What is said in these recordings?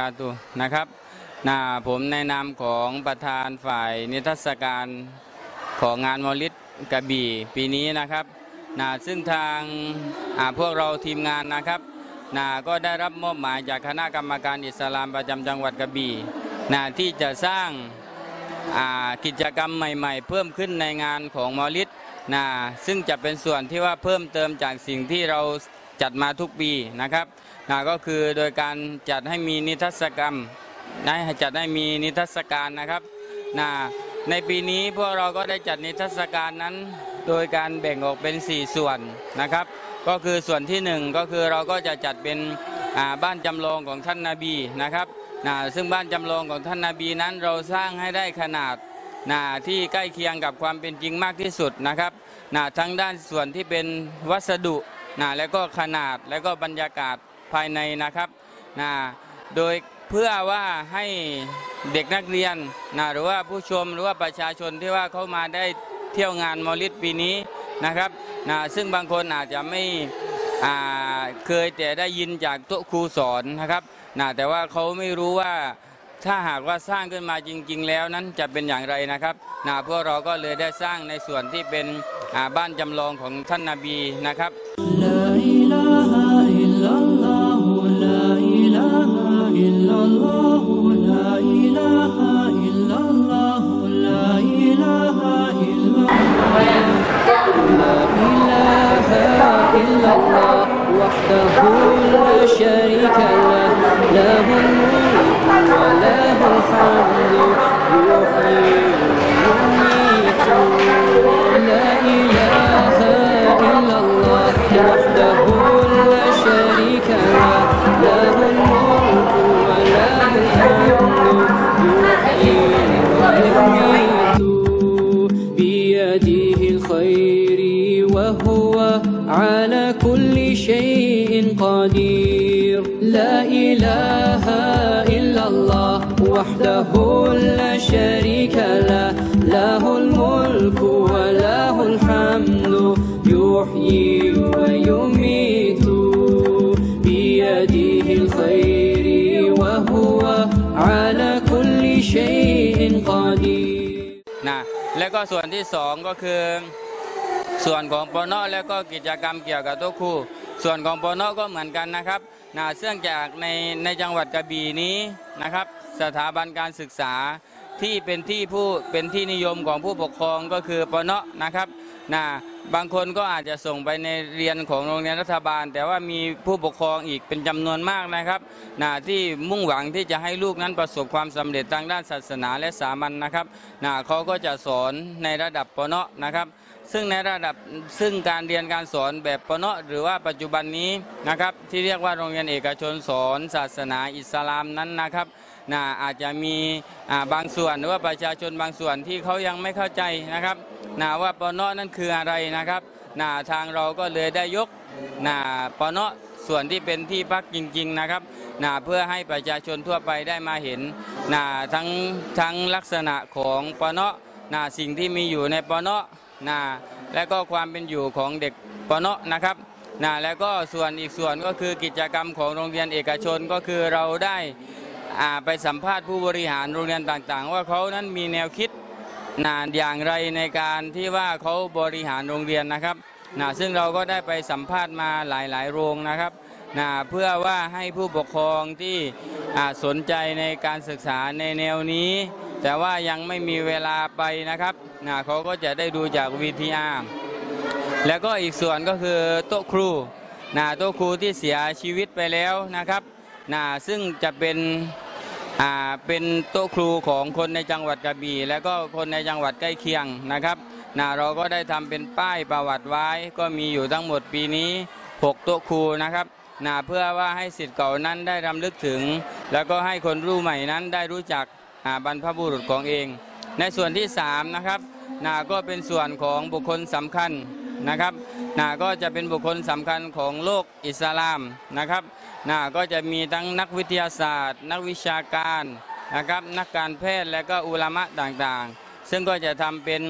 าตุฮ์นะครับผมในนามของประธานฝ่ายนิทรรศการของงานมอลิดกระบี่ปีนี้นะครับซึ่งทางพวกเราทีมงานนะครับก็ได้รับมอบหมายจากคณะกรรมการอิสลามประจำจังหวัดกระบี่ที่จะสร้างกิจกรรมใหม่ๆเพิ่มขึ้นในงานของมอลิดซึ่งจะเป็นส่วนที่ว่าเพิ่มเติมจากสิ่งที่เราจัดมาทุกปีนะครับก็คือโดยการจัดให้มีนิทรรศกรรมจัดให้มีนิทรรศการนะครับในปีนี้พวกเราก็ได้จัดนิทรรศการนั้นโดยการแบ่งออกเป็น4ส่วนนะครับก็คือส่วนที่1ก็คือเราก็จะจัดเป็นบ้านจำลองของท่านนบีนะครับซึ่งบ้านจำลองของท่านนบีนั้นเราสร้างให้ได้ขนาดที่ใกล้เคียงกับความเป็นจริงมากที่สุดนะครับทั้งด้านส่วนที่เป็นวัสดุแล้วก็ขนาดแล้วก็บรรยากาศภายในนะครับโดยเพื่อว่าให้เด็กนักเรียนหรือว่าผู้ชมหรือว่าประชาชนที่ว่าเขามาได้เที่ยวงานมอลิดปีนี้นะครับซึ่งบางคนอาจจะไม่เคยแต่ได้ยินจากโต๊ะครูสอนนะครับแต่ว่าเขาไม่รู้ว่าถ้าหากว่าสร้างขึ้นมาจริงๆแล้วนั้นจะเป็นอย่างไรนะครับพวกเราก็เลยได้สร้างในส่วนที่เป็นบ้านจำลองของท่านนบีนะครับลาอิลาฮะอิลลัลลอฮุลาอิลาฮะอิลลัลลอฮุลาอิลาฮะอิลลัลลอฮุลาอิลาฮะอิลลัลลอฮุลาอิลาฮะอิลลัลลอฮุวะฮดะฮูลาชะรีกะละฮูลาฮุลมุลกุวะลาฮุลฮัมดุยุฮีวะยุมีตุลาอิลาฮะอิลลัลลอฮุวะฮดะฮูลาชะรีกะละฮูลาฮุลมุลกุวะลาฮุลฮัมดุยุฮีวะยุมีตุบิยะดิฮิลค็อยรวะฮุวะอะลาคุลลิชัยอินกอดีรลาอิลาฮะอิลลัลลอฮุวะฮดะฮูลาชะรีกะละฮูลาฮุลมุลกุวะลาฮุลฮัมดุยุฮีวะยุมีตุบิยะดิฮิลค็อยรวะฮุวะอะลาคุลลิชัยอินกอดีรแล้วก็ส่วนที่2ก็คือส่วนของปนแล้วก็กิจกรรมเกี่ยวกับโต๊ะครูส่วนของปนก็เหมือนกันนะครับเนื่องจากในจังหวัดกระบี่นี้นะครับสถาบันการศึกษาที่เป็นที่นิยมของผู้ปกครองก็คือปนนะครับบางคนก็อาจจะส่งไปในเรียนของโรงเรียนรัฐบาลแต่ว่ามีผู้ปกครองอีกเป็นจำนวนมากนะครับที่มุ่งหวังที่จะให้ลูกนั้นประสบความสำเร็จทางด้านศาสนาและสามัญนะครับเขาก็จะสอนในระดับปนนะครับซึ่งการเรียนการสอนแบบปนหรือว่าปัจจุบันนี้นะครับที่เรียกว่าโรงเรียนเอกชนสอนศาสนาอิสลามนั้นนะครับอาจจะมีบางส่วนหรือว่าประชาชนบางส่วนที่เขายังไม่เข้าใจนะครับว่าปนนั่นคืออะไรนะครับทางเราก็เลยได้ยกปนส่วนที่เป็นที่พักจริงๆนะครับเพื่อให้ประชาชนทั่วไปได้มาเห็นทั้งลักษณะของปนสิ่งที่มีอยู่ในปนและก็ความเป็นอยู่ของเด็กปนนะครับแล้วก็อีกส่วนก็คือกิจกรรมของโรงเรียนเอกชนก็คือเราได้ไปสัมภาษณ์ผู้บริหารโรงเรียนต่างๆว่าเขานั้นมีแนวคิดอย่างไรในการที่ว่าเขาบริหารโรงเรียนนะครับซึ่งเราก็ได้ไปสัมภาษณ์มาหลายๆโรงนะครับเพื่อว่าให้ผู้ปกครองที่สนใจในการศึกษาในแนวนี้แต่ว่ายังไม่มีเวลาไปนะครับเขาก็จะได้ดูจากVTRแล้วก็อีกส่วนก็คือโต๊ะครูโต๊ะครูที่เสียชีวิตไปแล้วนะครับซึ่งจะเป็นโต๊ะครูของคนในจังหวัดกระบี่และก็คนในจังหวัดใกล้เคียงนะครับเราก็ได้ทำเป็นป้ายประวัติไว้ก็มีอยู่ทั้งหมดปีนี้6โต๊ะครูนะครับเพื่อว่าให้ศิษย์เก่านั้นได้รำลึกถึงแล้วก็ให้คนรุ่นใหม่นั้นได้รู้จักบรรพบุรุษของเองในส่วนที่3นะครับก็เป็นส่วนของบุคคลสำคัญนะครับก็จะเป็นบุคคลสำคัญของโลกอิสลามนะครับก็จะมีทั้งนักวิทยาศาสตร์นักวิชาการนะครับนักการแพทย์และก็อุลามะต่างๆซึ่งก็จะทำเป็น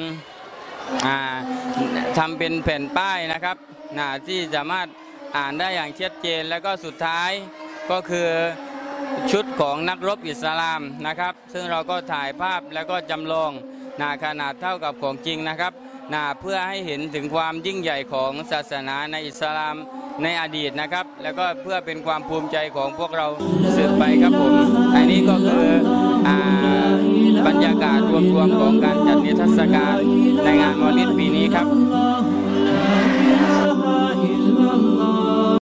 แผ่นป้ายนะครับที่สามารถอ่านได้อย่างชัดเจนแล้วก็สุดท้ายก็คือชุดของนักรบอิสลามนะครับซึ่งเราก็ถ่ายภาพแล้วก็จำลองขนาดเท่ากับของจริงนะครับเพื่อให้เห็นถึงความยิ่งใหญ่ของศาสนาในอิสลามในอดีตนะครับแล้วก็เพื่อเป็นความภูมิใจของพวกเราสืบไปครับผมอันนี้ก็คือบรรยากาศรวมๆของการจัดนิทรรศการในงานมอลิดปีนี้ครับ